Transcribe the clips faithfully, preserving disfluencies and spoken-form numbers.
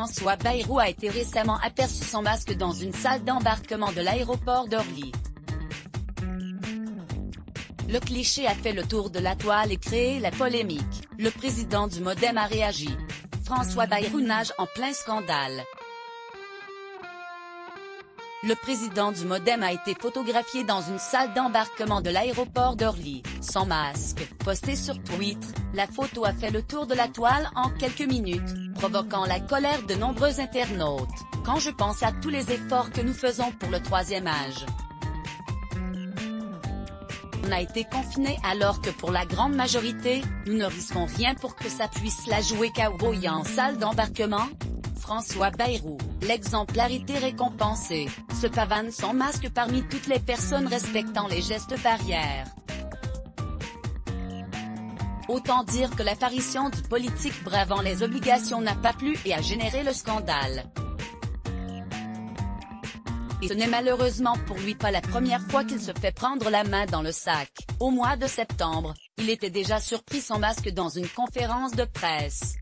François Bayrou a été récemment aperçu sans masque dans une salle d'embarquement de l'aéroport d'Orly. Le cliché a fait le tour de la toile et créé la polémique. Le président du Modem a réagi. François Bayrou nage en plein scandale. Le président du Modem a été photographié dans une salle d'embarquement de l'aéroport d'Orly, sans masque. Postée sur Twitter, la photo a fait le tour de la toile en quelques minutes, provoquant la colère de nombreux internautes. Quand je pense à tous les efforts que nous faisons pour le troisième âge, on a été confinés alors que pour la grande majorité, nous ne risquons rien pour que ça puisse la jouer cowboy en salle d'embarquement. François Bayrou, l'exemplarité récompensée, se pavane sans masque parmi toutes les personnes respectant les gestes barrières. Autant dire que l'apparition du politique bravant les obligations n'a pas plu et a généré le scandale. Et ce n'est malheureusement pour lui pas la première fois qu'il se fait prendre la main dans le sac. Au mois de septembre, il était déjà surpris sans masque dans une conférence de presse.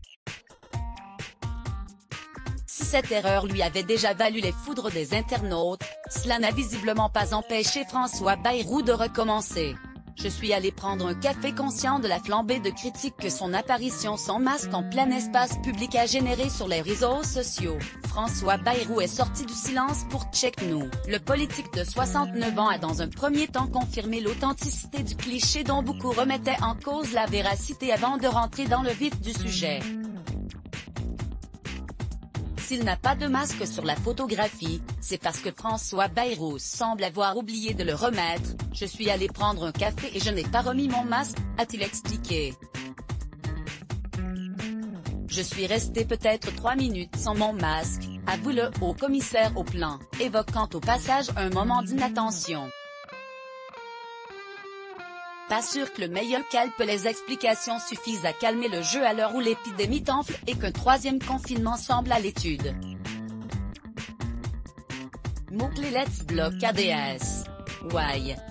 Si cette erreur lui avait déjà valu les foudres des internautes, cela n'a visiblement pas empêché François Bayrou de recommencer. Je suis allé prendre un café conscient de la flambée de critiques que son apparition sans masque en plein espace public a généré sur les réseaux sociaux. François Bayrou est sorti du silence pour Check Nous. Le politique de soixante-neuf ans a dans un premier temps confirmé l'authenticité du cliché dont beaucoup remettaient en cause la véracité avant de rentrer dans le vif du sujet. S'il n'a pas de masque sur la photographie, c'est parce que François Bayrou semble avoir oublié de le remettre. Je suis allé prendre un café et je n'ai pas remis mon masque, a-t-il expliqué. Je suis resté peut-être trois minutes sans mon masque, avoue le haut commissaire au plan, évoquant au passage un moment d'inattention. Pas sûr que le meilleur calpe les explications suffisent à calmer le jeu à l'heure où l'épidémie t'enfle et qu'un troisième confinement semble à l'étude. Mots-clés Let's Block A D S. Why?